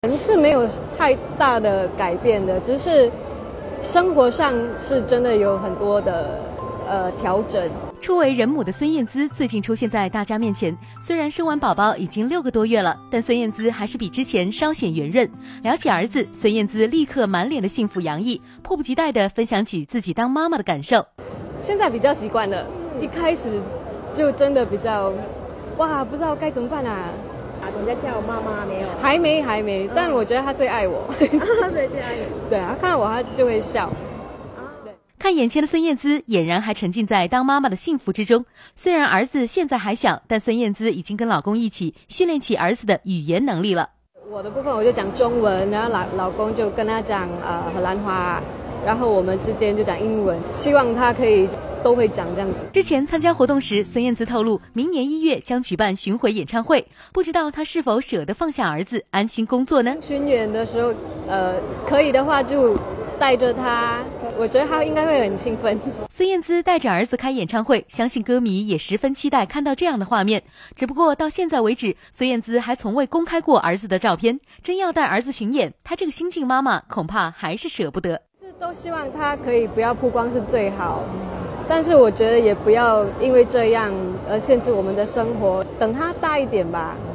人是没有太大的改变的，只是生活上是真的有很多的调整。 初为人母的孙燕姿最近出现在大家面前，虽然生完宝宝已经6个多月了，但孙燕姿还是比之前稍显圆润。聊起儿子，孙燕姿立刻满脸的幸福洋溢，迫不及待地分享起自己当妈妈的感受。 现在比较习惯了，一开始就真的比较，哇，不知道该怎么办啊。 人家叫我妈妈没有？ 还没，但我觉得他最爱我。 对，最爱你。 对啊，看到我他就会笑。 看眼前的孙燕姿，俨然还沉浸在当妈妈的幸福之中。虽然儿子现在还小，但孙燕姿已经跟老公一起训练起儿子的语言能力了。 我的部分我就讲中文，然后老公就跟他讲荷兰话，然后我们之间就讲英文，希望他可以都会讲这样子。 之前参加活动时，孙燕姿透露，明年1月将举办巡回演唱会，不知道她是否舍得放下儿子，安心工作呢？ 巡演的时候，可以的话就带着他，我觉得他应该会很兴奋。 孙燕姿带着儿子开演唱会，相信歌迷也十分期待看到这样的画面。只不过到现在为止，孙燕姿还从未公开过儿子的照片。真要带儿子巡演，她这个新晋妈妈恐怕还是舍不得。 都希望他可以不要曝光是最好，但是我觉得也不要因为这样而限制我们的生活。等他大一点吧。